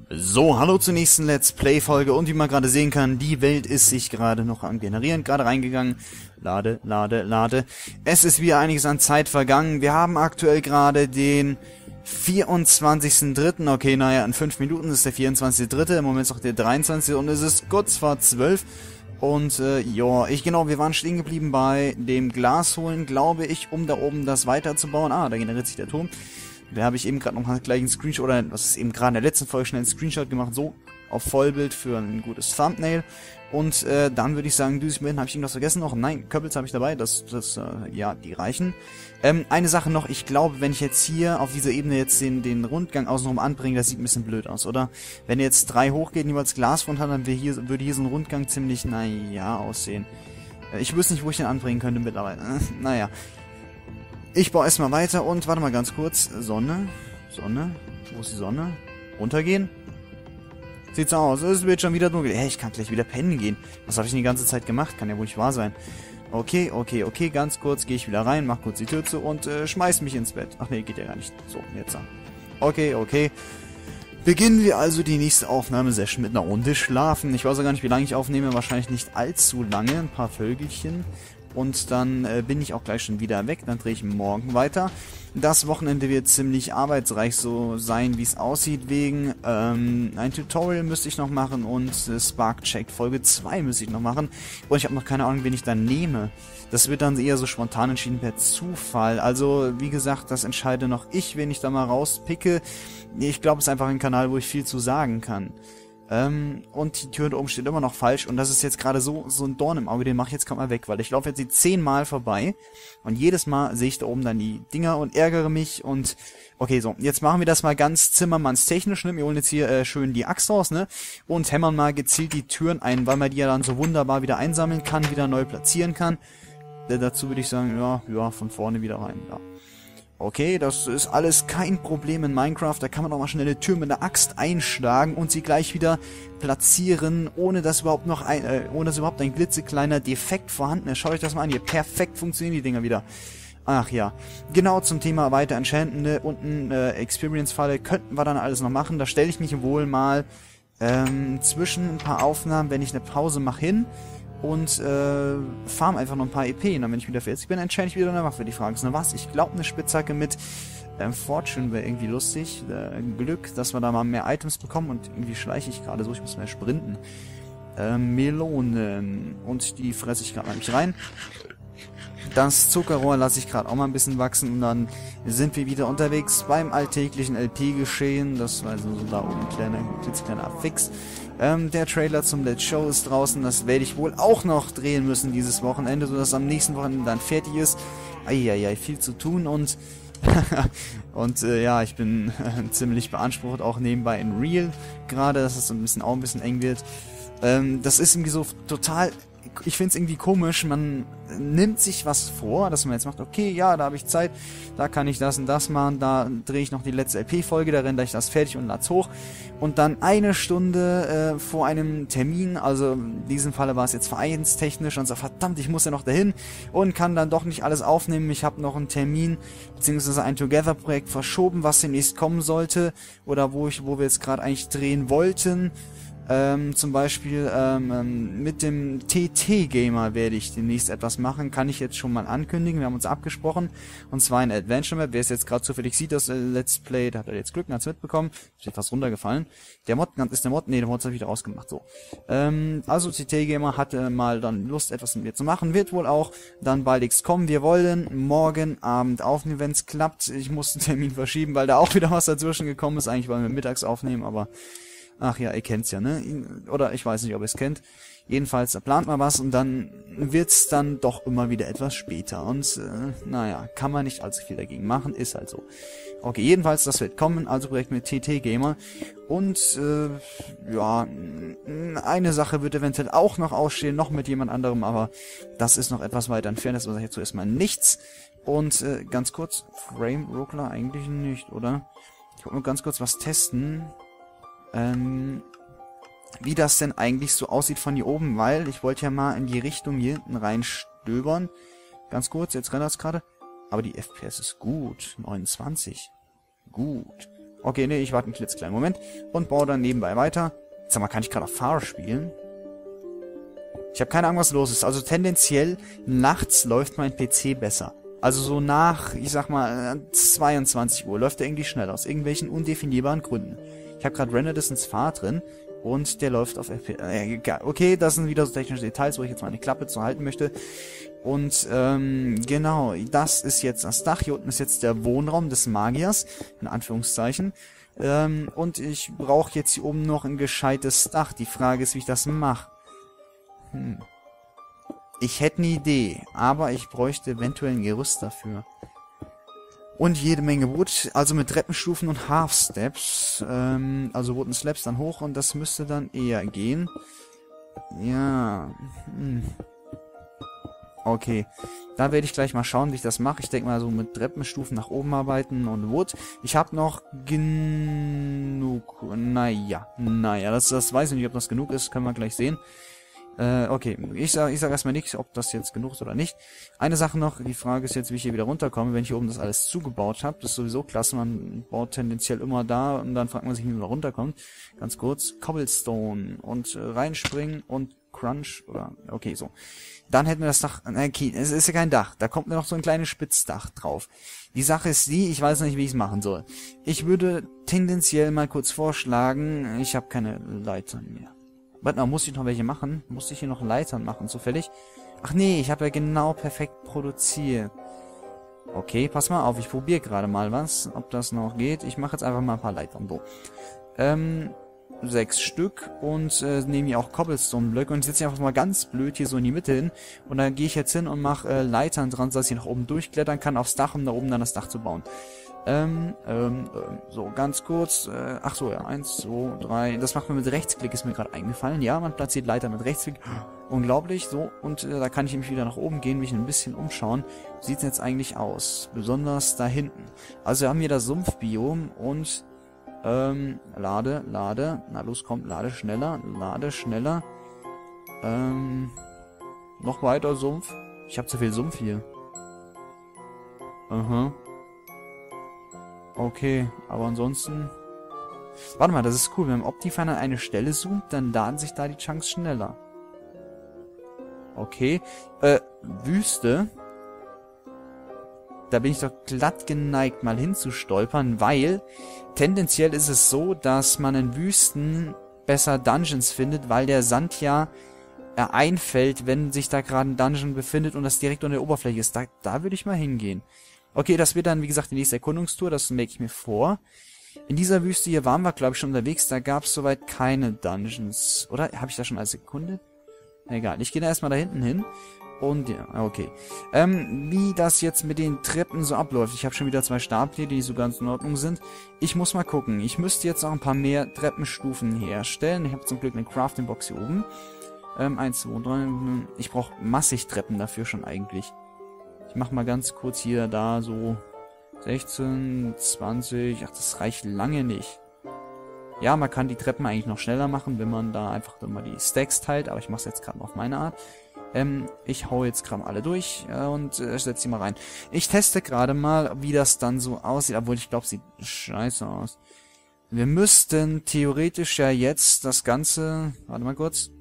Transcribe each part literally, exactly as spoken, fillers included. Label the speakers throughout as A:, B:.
A: So, hallo zur nächsten Let's Play-Folge und wie man gerade sehen kann, die Welt ist sich gerade noch am Generieren, gerade reingegangen. Lade, lade, lade. Es ist wieder einiges an Zeit vergangen. Wir haben aktuell gerade den vierundzwanzigsten dritten Okay, naja, in fünf Minuten ist der vierundzwanzigste dritte Im Moment ist auch der dreiundzwanzigste und es ist kurz vor zwölf. Und, äh, ja, ich, genau, wir waren stehen geblieben bei dem Glas holen, glaube ich, um da oben das weiterzubauen. Ah, da generiert sich der Turm. Da habe ich eben gerade noch mal gleich einen Screenshot, oder was ist eben gerade in der letzten Folge schnell einen Screenshot gemacht, so auf Vollbild für ein gutes Thumbnail. Und äh, dann würde ich sagen, düse ich mir hin, habe ich irgendwas vergessen noch? Nein, Köppels habe ich dabei, das, das, äh, ja, die reichen. Ähm, eine Sache noch, ich glaube, wenn ich jetzt hier auf dieser Ebene jetzt den, den Rundgang außenrum anbringe, das sieht ein bisschen blöd aus, oder? Wenn jetzt drei hochgeht, jeweils Glasfront hat, dann wäre hier, würde hier so ein Rundgang ziemlich, naja, aussehen. Äh, ich wüsste nicht, wo ich den anbringen könnte mittlerweile. Äh, naja. Ich baue erstmal weiter und warte mal ganz kurz. Sonne. Sonne. Wo ist die Sonne? Runtergehen. Sieht so aus. Es wird schon wieder dunkel. Hey, ich kann gleich wieder pennen gehen. Was habe ich denn die ganze Zeit gemacht? Kann ja wohl nicht wahr sein. Okay, okay, okay. Ganz kurz gehe ich wieder rein, mach kurz die Tür zu und äh, schmeiß mich ins Bett. Ach nee, geht ja gar nicht. So, jetzt. Okay, okay. Beginnen wir also die nächste Aufnahmesession mit einer Runde Schlafen. Ich weiß auch gar nicht, wie lange ich aufnehme. Wahrscheinlich nicht allzu lange. Ein paar Vögelchen. Und dann äh, bin ich auch gleich schon wieder weg. Dann drehe ich morgen weiter. Das Wochenende wird ziemlich arbeitsreich so sein, wie es aussieht, wegen ähm, ein Tutorial müsste ich noch machen und äh, Spark Check Folge zwei müsste ich noch machen. Und ich habe noch keine Ahnung, wen ich dann nehme. Das wird dann eher so spontan entschieden per Zufall. Also, wie gesagt, das entscheide noch ich, wen ich da mal rauspicke. Ich glaube, es ist einfach ein Kanal, wo ich viel zu sagen kann. Ähm, und die Tür da oben steht immer noch falsch und das ist jetzt gerade so so ein Dorn im Auge, den mache ich jetzt kaum mal weg, weil ich laufe jetzt die zehnmal vorbei und jedes Mal sehe ich da oben dann die Dinger und ärgere mich und okay, so, jetzt machen wir das mal ganz zimmermannstechnisch, ne? Wir holen jetzt hier äh, schön die Axt raus, ne? Und hämmern mal gezielt die Türen ein, weil man die ja dann so wunderbar wieder einsammeln kann, wieder neu platzieren kann. Äh, dazu würde ich sagen, ja, ja, von vorne wieder rein, ja. Okay, das ist alles kein Problem in Minecraft. Da kann man auch mal schnell eine Tür mit einer Axt einschlagen und sie gleich wieder platzieren, ohne dass überhaupt noch ein, äh, ohne dass überhaupt ein klitzekleiner Defekt vorhanden ist. Schaut euch das mal an, hier perfekt funktionieren die Dinger wieder. Ach ja, genau zum Thema weiter Enchantende und ein äh, Experience-Falle könnten wir dann alles noch machen. Da stelle ich mich wohl mal ähm, zwischen ein paar Aufnahmen, wenn ich eine Pause mache, hin. Und äh, farm einfach noch ein paar E P. Und dann, wenn ich wieder fertig bin, entscheide ich wieder eine Waffe. Die Frage ist, na was? Ich glaube, eine Spitzhacke mit ähm, Fortune wäre irgendwie lustig. Äh, Glück, dass wir da mal mehr Items bekommen. Und irgendwie schleiche ich gerade so, ich muss mehr sprinten. Äh, Melonen. Und die fresse ich gerade mal nicht rein. Das Zuckerrohr lasse ich gerade auch mal ein bisschen wachsen. Und dann sind wir wieder unterwegs beim alltäglichen L P-Geschehen. Das war also so da oben ein kleiner, klitzekleiner Abfix. Ähm, der Trailer zum Let's Show ist draußen, das werde ich wohl auch noch drehen müssen dieses Wochenende, sodass am nächsten Wochenende dann fertig ist. Eieiei, viel zu tun und und äh, ja, ich bin äh, ziemlich beansprucht, auch nebenbei in Real gerade, dass es so ein bisschen auch ein bisschen eng wird. Ähm, das ist irgendwie so total, ich finde es irgendwie komisch, man nimmt sich was vor, dass man jetzt macht, okay, ja, da habe ich Zeit, da kann ich das und das machen, da drehe ich noch die letzte L P-Folge, da renne ich das fertig und lad's hoch. Und dann eine Stunde äh, vor einem Termin, also in diesem Falle war es jetzt vereinstechnisch, und so, verdammt, ich muss ja noch dahin und kann dann doch nicht alles aufnehmen. Ich habe noch einen Termin, beziehungsweise ein Together-Projekt verschoben, was demnächst kommen sollte, oder wo ich, wo wir jetzt gerade eigentlich drehen wollten. Ähm, zum Beispiel ähm, mit dem T T-Gamer werde ich demnächst etwas machen, kann ich jetzt schon mal ankündigen, wir haben uns abgesprochen, und zwar ein Adventure Map. Wer es jetzt gerade zufällig sieht, das äh, Let's Play, da hat er jetzt Glück und hat es mitbekommen, ist jetzt fast runtergefallen. Der Mod, ist der Mod? Ne, der Mod hat wieder rausgemacht, so. Ähm, also T T-Gamer hatte mal dann Lust, etwas mit mir zu machen, wird wohl auch dann baldigst kommen. Wir wollen morgen Abend aufnehmen, wenn es klappt. Ich muss den Termin verschieben, weil da auch wieder was dazwischen gekommen ist. Eigentlich wollen wir mittags aufnehmen, aber ach ja, ihr kennt's ja, ne? Oder ich weiß nicht, ob ihr es kennt. Jedenfalls, da plant man was und dann wird's dann doch immer wieder etwas später. Und, äh, naja, kann man nicht allzu viel dagegen machen, ist halt so. Okay, jedenfalls, das wird kommen, also Projekt mit T T-Gamer. Und, äh, ja, eine Sache wird eventuell auch noch ausstehen, noch mit jemand anderem, aber das ist noch etwas weiter entfernt, das sage ich jetzt erstmal nichts. Und, äh, ganz kurz, Frame Ruckler eigentlich nicht, oder? Ich wollte nur ganz kurz was testen. Ähm, wie das denn eigentlich so aussieht von hier oben, weil ich wollte ja mal in die Richtung hier hinten reinstöbern. Ganz kurz, jetzt rennt das gerade. Aber die F P S ist gut. neunundzwanzig. Gut. Okay, nee, ich warte einen klitzekleinen Moment und baue dann nebenbei weiter. Sag mal, kann ich gerade auf Fahrer spielen? Ich habe keine Ahnung, was los ist. Also tendenziell, nachts läuft mein P C besser. Also so nach, ich sag mal, zweiundzwanzig Uhr läuft er irgendwie schneller, aus irgendwelchen undefinierbaren Gründen. Ich habe gerade Render Distance Fahrer drin und der läuft auf F P S. Äh, egal. Okay, das sind wieder so technische Details, wo ich jetzt meine Klappe zu halten möchte. Und ähm, genau, das ist jetzt das Dach. Hier unten ist jetzt der Wohnraum des Magiers, in Anführungszeichen. Ähm, und ich brauche jetzt hier oben noch ein gescheites Dach. Die Frage ist, wie ich das mache. Hm. Ich hätte eine Idee, aber ich bräuchte eventuell ein Gerüst dafür. Und jede Menge Wood, also mit Treppenstufen und Half Steps. Ähm, also Wooden Slabs dann hoch und das müsste dann eher gehen. Ja. Hm. Okay. Da werde ich gleich mal schauen, wie ich das mache. Ich denke mal so mit Treppenstufen nach oben arbeiten und Wood. Ich habe noch genug. Naja. Naja, das, das weiß ich nicht, ob das genug ist. Können wir gleich sehen. Äh, okay, ich sage ich sag erstmal nichts, ob das jetzt genug ist oder nicht. Eine Sache noch, die Frage ist jetzt, wie ich hier wieder runterkomme, wenn ich hier oben das alles zugebaut habe. Das ist sowieso klasse, man baut tendenziell immer da und dann fragt man sich, wie man da runterkommt. Ganz kurz, Cobblestone und äh, reinspringen und Crunch oder, okay, so. Dann hätten wir das Dach, okay, es ist ja kein Dach, da kommt mir noch so ein kleines Spitzdach drauf. Die Sache ist die, ich weiß nicht, wie ich es machen soll. Ich würde tendenziell mal kurz vorschlagen, ich habe keine Leitern mehr. Warte mal, muss ich noch welche machen? Muss ich hier noch Leitern machen, zufällig? Ach nee, ich habe ja genau perfekt produziert. Okay, pass mal auf, ich probiere gerade mal was, ob das noch geht. Ich mache jetzt einfach mal ein paar Leitern, so. Ähm, sechs Stück und äh, nehme hier auch Cobblestone-Blöcke und setze einfach mal ganz blöd hier so in die Mitte hin. Und dann gehe ich jetzt hin und mache äh, Leitern dran, dass ich nach oben durchklettern kann aufs Dach, um da oben dann das Dach zu bauen. Ähm, ähm, ähm, so, ganz kurz, äh, ach so, ja, eins, zwei, drei, das macht man mit Rechtsklick, ist mir gerade eingefallen, ja, man platziert Leiter mit Rechtsklick, unglaublich, so, und äh, da kann ich nämlich wieder nach oben gehen, mich ein bisschen umschauen, wie sieht's jetzt eigentlich aus, besonders da hinten, also wir haben hier das Sumpfbiom und, ähm, lade, lade, na los, kommt, lade schneller, lade schneller, ähm, noch weiter Sumpf, ich habe zu viel Sumpf hier, aha. Okay, aber ansonsten... Warte mal, das ist cool. Wenn Optifine an eine Stelle zoomt, dann laden sich da die Chunks schneller. Okay. Äh, Wüste. Da bin ich doch glatt geneigt, mal hinzustolpern, weil tendenziell ist es so, dass man in Wüsten besser Dungeons findet, weil der Sand ja äh, einfällt, wenn sich da gerade ein Dungeon befindet und das direkt unter der Oberfläche ist. Da, da würde ich mal hingehen. Okay, das wird dann, wie gesagt, die nächste Erkundungstour, das merke ich mir vor. In dieser Wüste hier waren wir, glaube ich, schon unterwegs, da gab es soweit keine Dungeons. Oder? Habe ich da schon alles erkundet? Egal, ich gehe da erstmal da hinten hin. Und ja, okay. Ähm, wie das jetzt mit den Treppen so abläuft. Ich habe schon wieder zwei Stapel, die so ganz in Ordnung sind. Ich muss mal gucken. Ich müsste jetzt auch ein paar mehr Treppenstufen herstellen. Ich habe zum Glück eine Crafting-Box hier oben. Ähm, eins, zwei, drei. Ich brauche massig Treppen dafür schon eigentlich. Ich mach mal ganz kurz hier da so sechzehn, zwanzig, ach, das reicht lange nicht. Ja, man kann die Treppen eigentlich noch schneller machen, wenn man da einfach immer die Stacks teilt, aber ich mache es jetzt gerade mal auf meine Art. Ähm, ich hau jetzt gerade alle durch äh, und äh, setze sie mal rein. Ich teste gerade mal, wie das dann so aussieht, obwohl ich glaube, sieht scheiße aus. Wir müssten theoretisch ja jetzt das Ganze, warte mal kurz,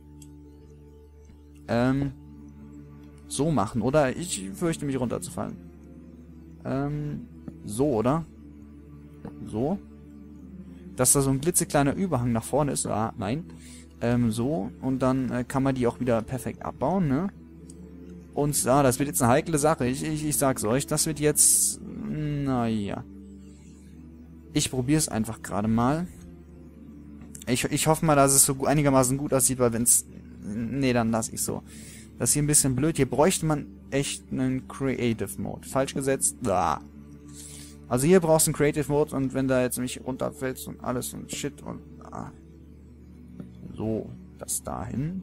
A: ähm, so machen, oder? Ich fürchte mich runterzufallen. Ähm, so, oder? So. Dass da so ein klitzekleiner Überhang nach vorne ist. Ah, nein. Ähm, so. Und dann äh, kann man die auch wieder perfekt abbauen, ne? Und, ah, das wird jetzt eine heikle Sache. Ich, ich, ich sag's euch, das wird jetzt, naja. Ich probiere es einfach gerade mal. Ich, ich hoffe mal, dass es so einigermaßen gut aussieht, weil wenn's, nee, dann lass ich so. Das ist hier ein bisschen blöd. Hier bräuchte man echt einen Creative Mode. Falsch gesetzt. Ah. Also hier brauchst du einen Creative Mode und wenn da jetzt nämlich runterfällst und alles und Shit und... Ah. So, das dahin.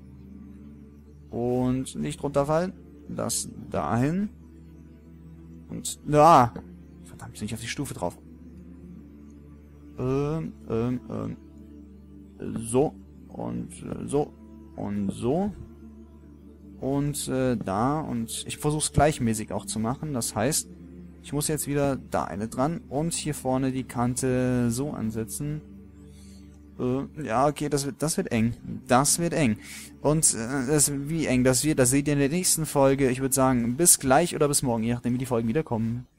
A: Und nicht runterfallen. Das dahin. Und... Ah. Verdammt, bin ich auf die Stufe drauf. Ähm, ähm, ähm. So. Und äh, so. Und so. Und äh, da, und ich versuche es gleichmäßig auch zu machen, das heißt, Ich muss jetzt wieder da eine dran und hier vorne die Kante so ansetzen. Äh, ja, okay, das wird, das wird eng. Das wird eng. Und äh, das, wie eng das wird, das seht ihr in der nächsten Folge. Ich würde sagen, bis gleich oder bis morgen, je nachdem wie die Folgen wieder kommen.